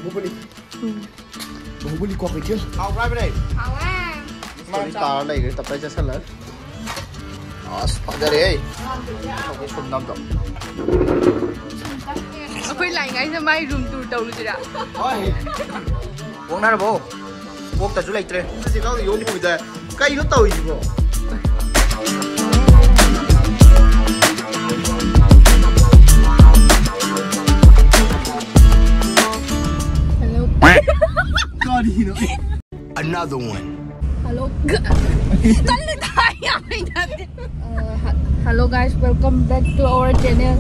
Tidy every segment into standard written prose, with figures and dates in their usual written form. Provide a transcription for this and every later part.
Bahubali có phải chưa? Hào ra bên đây. Hào á. Mang tao đây cái tập tay cho sân lớn. Đó, ra đi. Không có sùng năm rồi. Ako'y lại ngay sa may room tour daw sila. Ôi. Uống nào bố. Uống tại chỗ này tre. Gì đó thì uống mùi đây. Cây nó tồi gì bộ. Another one. Hello. Hello guys, welcome back to our channel.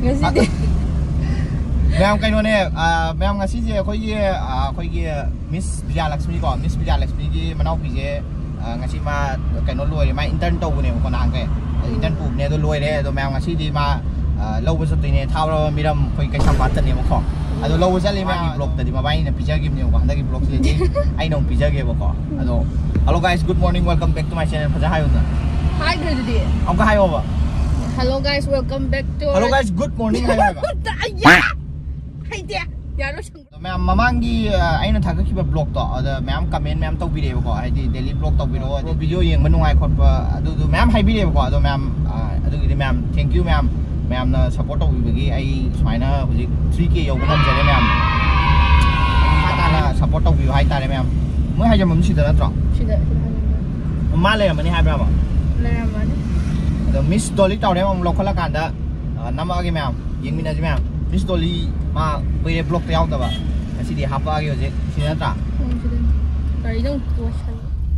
Ma'am cái nó này, ma'am ngay xí khối Miss Vijayalakshmi có Miss Vijayalakshmi cái mà nó bị cái ngay xí mà cái nó lùi mà intern tàu này còn hàng cái intern phụ này tôi lùi đấy, tôi ma'am ngay xí đi mà lâu bây giờ tụi này thao rồi mi đâm cái sản phẩm chân này mà khó. Ado lâu giờ lên mà blog tadi mà bay này pizza game nhiều quá, hàng cái blog gì ai nông pizza game mà khó. Ado hello guys, good morning, welcome back to my channel. Pizza hai luôn. Hi Grady. Ông có hai không ạ? Hello guys, welcome back to. Hello guys, good morning hai ba. Hay dia. Ya lo sang. Ma'am mamangi aina thaka ki blog to ada ma'am comment ma'am tau video ko ai daily blog tau video yeng manungai khot pa adu ma'am hai video ko adu ma'am adu gi ma'am thank you ma'am ma'am na support tau gi ai sumaina huji 3k yo ban jare ma'am ta na support tau hai ta ma'am moi hai jam si da tro Sida. ma le mani hai ba ma Le mani. adu miss dolly tau de ma'am lokala kan da nama gi ma'am yeng mina ji ma'am miss dolly mà bây giờ blog tao ba, cái gì hấp vào cái gì, xin nhớ trả. Cái dong tua san.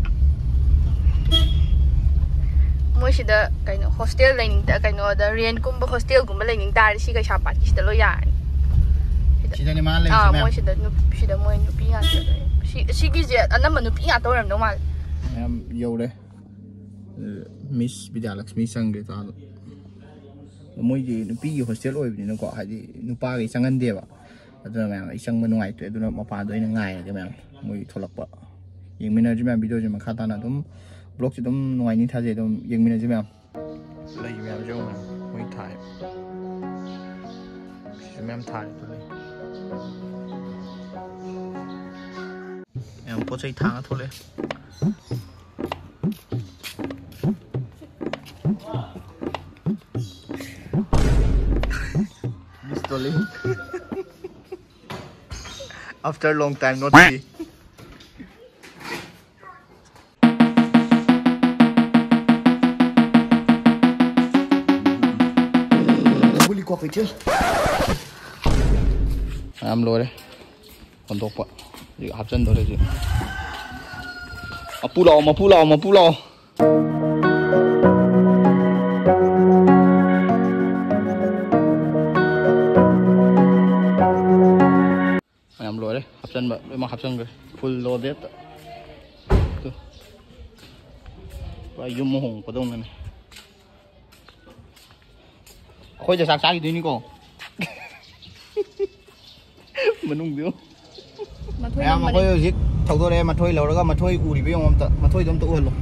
Moi sida cái no hostel learning ta cái no da rian kum ba hostel kum ba learning ta si cái sapat sida lo ya. Sida ni mana learning? Moi sida moi nu pi nga si cái gì anh mà nu pi nga tao làm đâu mà. Em yêu đấy. Miss Vijayalakshmi sang đấy ta. Mỗi gì nó pi hostel oi nó có hay đi nó pa cái sang ăn đẹp à, rồi mà cái sang bên ngoài tuyệt đối mà pa đối nó ngay cái mà mỗi thôi lọc bợ, những mình nói chứ mà video chứ mà khá ta là tụm blog chứ tụm ngoài như thế gì tụm những mình nói chứ mà lấy mèo cho mà mỗi thải, mèo thải thôi, em có chơi thang thôi đấy. After a long time not see. Buli có phải chưa? Am lo đấy. Còn tốt quá. Gì hấp dẫn đó đấy chứ. Mà pulau. Em lôi đấy, hấp dẫn mà hấp dẫn rồi, full loaded. Và dùng mồ hồng của đông này. Khôi giờ sáng cái gì cô? Mình không biết. Em mà khôi gì, thầu tôi đây mà thôi lâu rồi mà thôi ủ đi với ông ta, mà thôi đâm tụ luôn.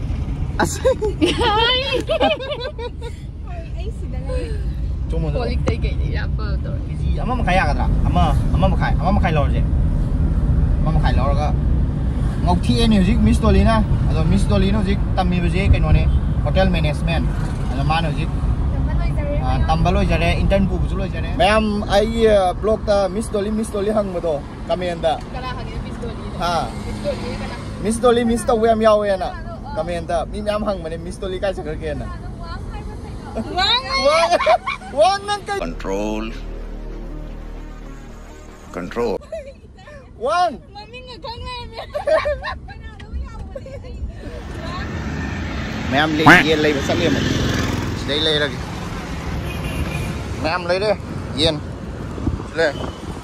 Kulit tay kay ni apa to. Ama makai à cả ama makai lor je. Ama makai lor ka. Ngọc Thi ni zik Miss Dolly na. Ado Miss Dolly no zik tammi je kai no ne hotel management. Ado ma no zik tambaloi jare intern pu bu loi jare. Ma'am ai blog ta Miss Dolly hang ma do. Comment da. Kala hangin Miss Dolly. Ha. Miss Dolly kana. Miss Dolly Miss ta wem yaw ya na. Comment da. Mi ma'am hang ma ne Miss Dolly kai sa ke na. Wang nang kai Control. Wang. Mami nga kan Ma'am lấy yên lấy sẵn liền đây lấy ra kìa ma'am lấy đây yên lên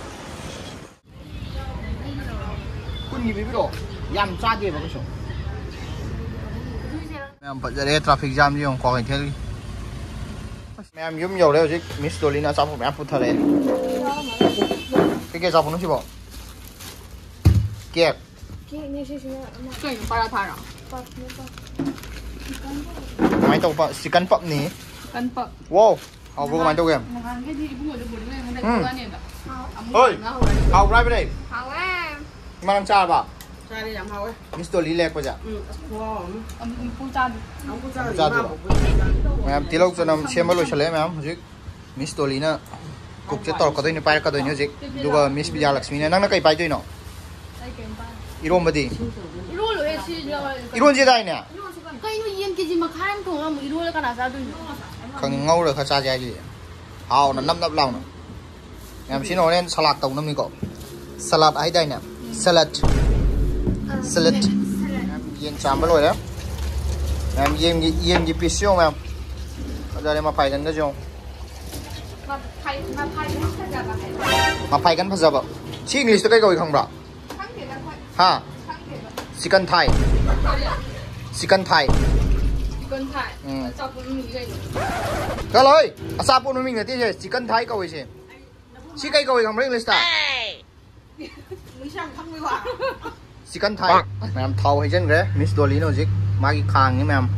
quân gì biết đồ yam cha gì vào cái số ma'am bật ra đây traffic jam gì không có cái thế đi ma'am giống nhiều đấy chứ Miss Dolina sao ma'am phụ thề cái sao nó chỉ bảo kẹp cái para thara. Máy tàu bận chỉ cắn bậm ní. Cắn bậm. Wow, học luôn máy tàu game. Cái gì cũng được buồn lên, cái này cũng ăn Ôi, hào ra bên đây. Hào em. Mà đang cha bà. Cha đi làm hào ấy. Mr. Lý lẹt bây giờ. Wow. Phu chan. Ông cũng cha Cha đi được. Ma'am, tilok cho nam xem bao chale ma'am. Hujik Miss Tolina cục chế tọt cái đôi này bay cái đôi này hujik. Duga Miss Vijaya Lakshmi này năng nó cái bay chơi nó. Irom badi. Iron lo esi jo. Iron gì đây nè. Kai no yen ke ji ma khan ko am iron la kana sa du. Khang ngau rồi khá cha chơi gì. Hào nó nắp lòng nó. Em xin nói lên salad tổng năm này cậu. Salad ấy đây nè. Salad. Yên chạm bao đấy. Em yên gì pisio em. Bây giờ mà phải gần cái gì không? Mà phải gần bao giờ vậy? Chỉ English cái câu không rõ. Ha. Chicken Thai. Chicken Thai. Cái lời. Sao pun mình người tiếc gì? Chicken Thai câu gì? Chỉ cái câu không rõ English ta. Chicken Thai. Ma'am thau hay chân cái Miss Dolly nó gì? Magi khang như ma'am.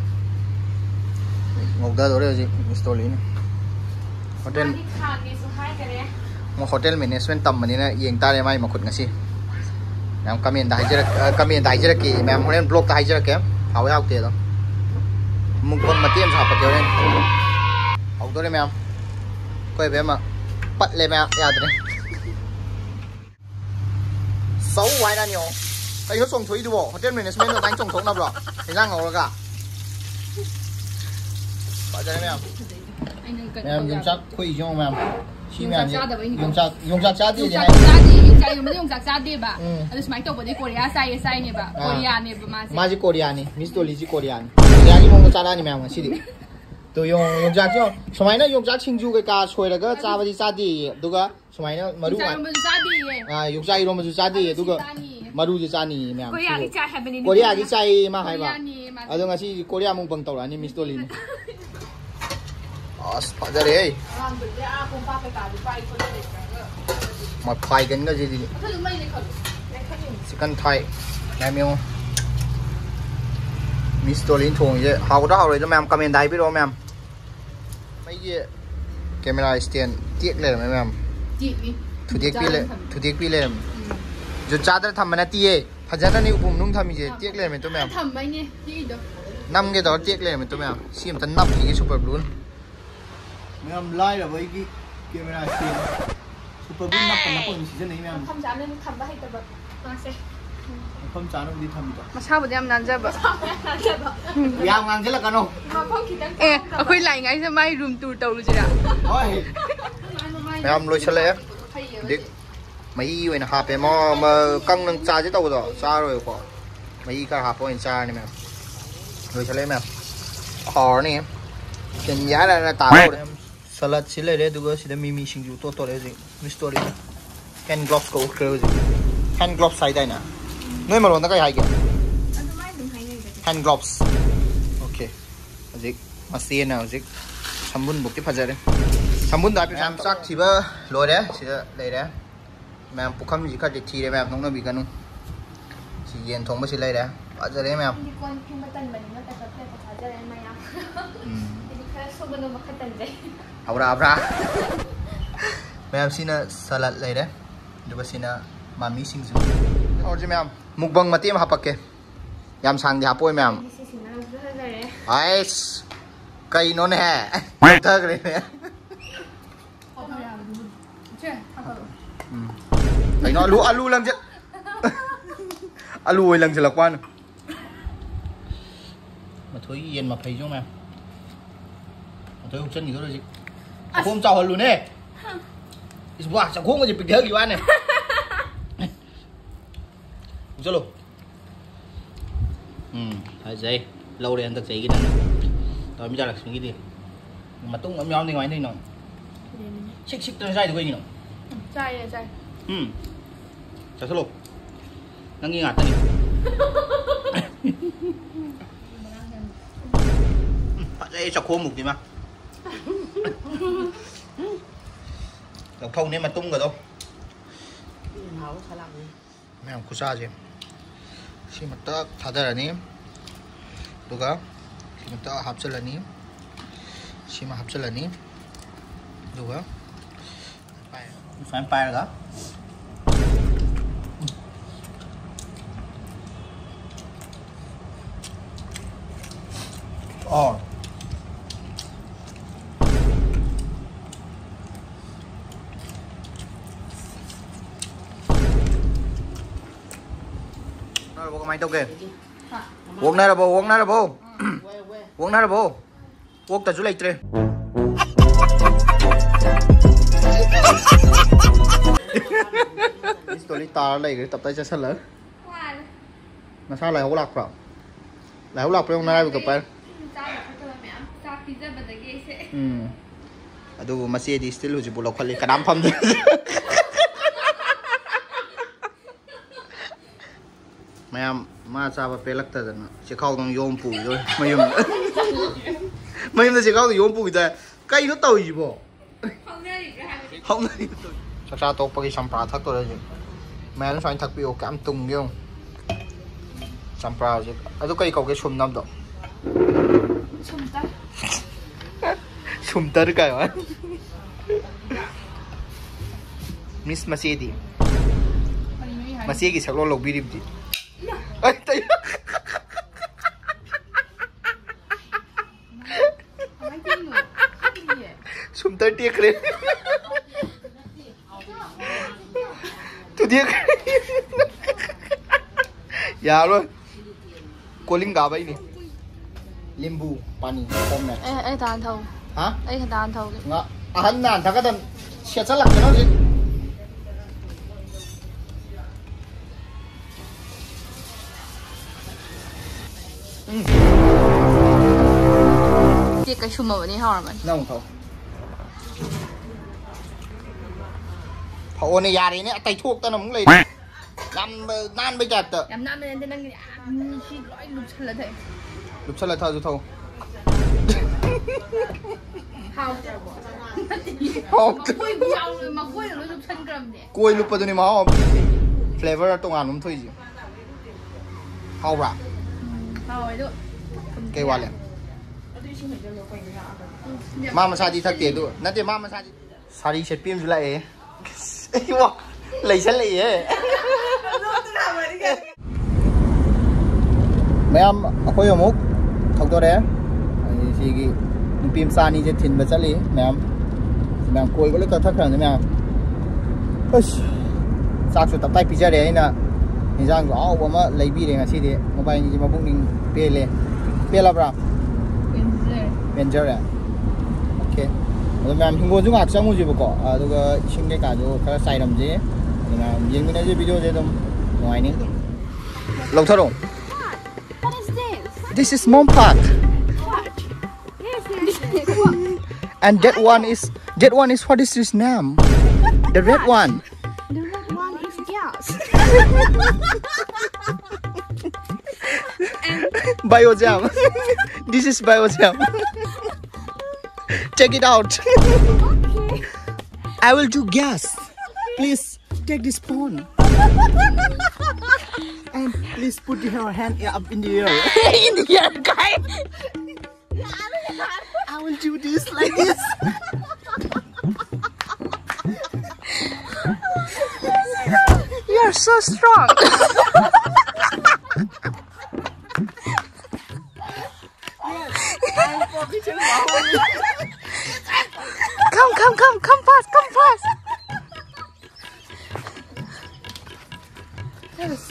Ngọc đơ đó gì? Miss Dolly này. Hotel. Một hotel management tầm mình này yên ta đây mai mà khuất ngay xí. Ma'am comment đại chứ kì ma'am hotel blog đại chứ kém. Hậu hậu tiền đó. Mùng con mà tiêm sao phải kêu lên. Hậu đó đây ma'am. Quay về mà bắt lên ma'am. Ya đấy. Sáu vài đàn nhiều. Cái nó trồng thủy đủ bộ, hotel management nó đánh trồng thổ nào rồi, thì ra ngầu rồi cả. Bao giờ đấy em dùng chắc khuy cho em. Chỉ mẹ dùng chắc chát đi này. Chai dùng chắc chát đi bà. Terus mai tàu body Korea sai nih bà. Korea nih masih. Masih Korea nih, Miss Dolly chỉ Korea. Korea ni mong chát ni mẹ nggak sih? Tôi dùng chắc chứ. Sumai nó dùng chắc Chingju cái cá xuôi là cái chả body chát đi, đúng không? Sumai nó maru. Dùng chắc irom maru chát đi, đúng không? Maru je chani ma'am. Korea ki chai happening. Korea ki chai ma hai ba. Ado ngasi Korea mong bang tawra ni Miss Dolly ni. As pa jare ei. Ma phai gan ga je di. Chicken Thai. Ma'am yo. Miss Dolly thong je hau da hau rồi cho ma'am comment dai bi ro ma'am. Mấy ye camera stand tiek le ma'am. Thu tiek pi le. जो चादर थम मना तीये फजना नहीं उपम नुंग थमी जे टेक ले में तो मैं थम भाई ने ये दो नम के दौर टेक ले में तो मैं सीम तन नप की सुपर ब्लू मैं हम लाइव है भाई की कैमरा स्क्रीन सुपर ब्लू नप नप सीजन नहीं मैं हम थम जाने में थम भाई तब मासे हम चारों भी थम तो मसा बदे हम नांजा बा याम ngang chứ là cano ए अखोई लाई ngai से माई रूम टूर तौरु जिरा ôi मैं हम लोग चले देख mấy người hạp em mà căng nâng cha chứ đâu rồi cha rồi có mấy cái hạp của cha này mẹ rồi cho lấy mẹ họ này tiền giá là tạo đấy salad xí lấy đấy đúng xí đấy mimi sinh dục tốt đấy gì mystery hand gloves có ok gì hand gloves sai đây nè nơi mà luôn nó cái hay kìa hand gloves ok gì mà xiên nào gì sắm bún buộc cái phần đấy sắm bún đại em sắc thì bơ lôi đấy xí đây đấy mẹ phụ khăm gì cả để thi đấy mẹ không nó bị canu chỉ yên thong mới xí lấy đấy ở đây đấy mẹ Abra ma'am sina salad lấy đấy được xin mami singju और जी ma'am mukbang mati em hapake yam sang di hapoi ma'am ice cây nó nè thơ cái này thấy nó alu lăng chứ alu lăng chỉ là quan mà thôi yên mà thấy cho ma'am thôi không chân gì thôi gì hôm chào hơn luôn nè wow chẳng không có gì bình thường gì anh này cho luôn thấy giấy lâu rồi ăn được giấy cái này rồi bây giờ là suy nghĩ đi mà tung ấm nhóm đi ngoài đây nó xích xích tôi dây được cái gì nó dây chào luôn đang nghi ngại tao dây chọc khô mục gì mà đậu thông nên mà tung rồi đâu mẹ không có sao gì khi mà ta thả ra là ní đúng không khi mà ta hấp cho là ní khi mà hấp cho là ní đúng không Fine pie ka. Oh. Nó là mày đâu kìa. Uống này là bố, uống này là bố. Uống này là bố. Uống tao chú lịch đi. Story ta lấy cái tập tay cho sân lớn. Mà sao lại hố lạc rồi? Lại hố lạc trong này tập tay. Aduh masih di still hujan pulau kali kadam pam tu. Mayam masa apa pelak tu kan? Cekau dong yom pu tu, mayam tu cekau dong yom pu tu, kau itu tahu je bo. Không này. Chắc ra tôi bagi sampah thắc tôi đây. Mày nó phải thắc biểu cảm tung không? Sampah chứ. Aduh kau ikut ke sum nam tu. Sum tar ka yaman. Miss Masidi. Masidi saklo log birib di. Ay tayo. Sum tar tiak re. Tu dia. Ya rồi. Calling gà vậy nè. Limbu, pani, pom này. Ê tàn thầu. Hả? Ê tàn thầu. Ngã. Hắn nàn thằng cái thằng sẽ chắc lắm cái nó gì. Tiệc cái chùm ở đây hả mày? Nông thầu. Thầu này già đấy nè, tay thuốc tao nó muốn lên. Làm nan bây giờ tờ. Làm nan bên đây đang xin lỗi lục chân là thế. Lục chân là thầu rồi thầu. Không. Không. Mà quay rồi lục chân cầm đấy. Quay lục vào đây mà không. Flavor tông ăn không thôi gì. Hao ra. Hao ấy đó. Cây hoa liền. Mama sa đi thắc tiền thôi. Nãy tiền mama sa đi. Sa đi chết pim lại. Wow, lấy chân lại ấy. Mấy em khôi ở mốc thọc tôi đấy. Thì cái pim sa ni chết thìn bật chân mấy em coi có lấy cái thắc rằng mấy em. Sao số tập tay pizza đấy nè. Hình dạng rõ của mà lấy bi đấy mà xí đấy. Mà bay như mà bụng mình bê lên. Bê là bra. Benzer đấy. Ok. Ma'am hingo jung ak sang uji boko aduga ising de ka jo kara sai ram je na yeng na je video je dum noi ni long tharo. What is this? This is Mom Park. What? Yes. And that one is what is his name? The red one. The red one is gas. Biojam. This is Biojam. Check it out. Okay. I will do gas. Please take this phone. And please put your hand up in the air. In the air, guy. I will do this like this. You are so strong. Come fast. Yes.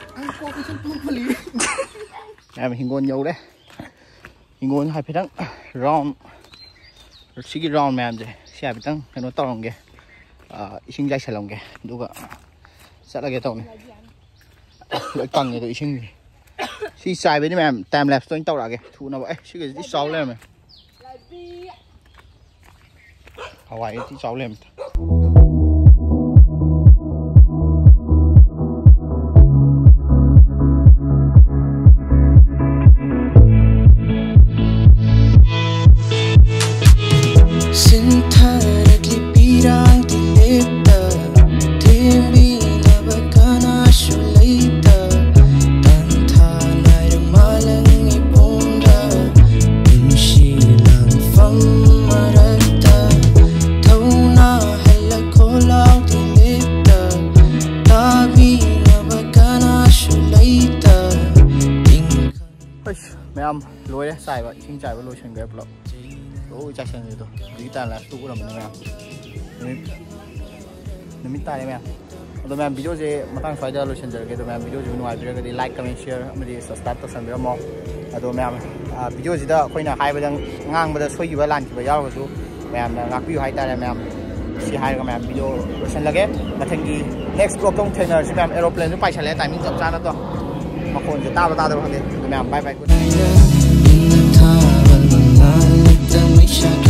Em hingon nhiều đấy. Hingon hai phải đăng round. Chỉ cái round mà em vậy. Xe phải đăng cái nó to lòng kìa. Sinh dây xài lòng kìa. Đúng ạ. Sẽ là cái tàu này. Lợi căng này tụi sinh gì. Xí xài với em time lapse tôi tàu lại kìa. Thu nào vậy? Xí cái tí sáu lên mà. Hawaii tí sáu lên. Ma'am लोरे चाइबा इसिंग चाइबा लोइसनग्रे पुलप लोइ चाइसनग्रे तो हजिकी time lapse तो उरमने मैम नुमित तारे मैम अदो मैम वीडियो से मतंग स्वाइदा लोइसनजरगे तो मैम वीडियो जो नुआइबिरगदि लाइक कमेंट शेयर अमदि सब्सक्राइब तौसनबिरमो अदो मैम वीडियो सिदा अखोइना हाइबदं ngang सोइबा लानखिबा यावगसु ma'am ngakpiyu haitare ma'am si hairga ma'am video लोइसनलगे मथंगी नेक्स्ट ब्लॉग तो थेनरसि मैम एरोप्लेन जो पाइसले टाइमिंग चप चाना तो मखोन से ताबा खंदे मैम बाय बाय